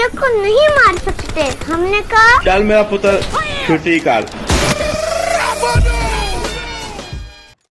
मेरे को नहीं मार सकते। हमने कहा चल मेरा पुत्र छुट्टी कर।